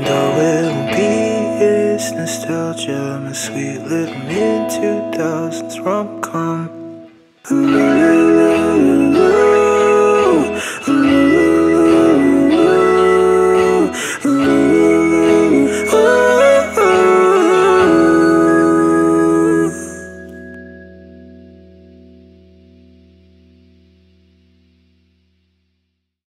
though it won't be, it's nostalgia, my sweet little mid-2000s rom-com.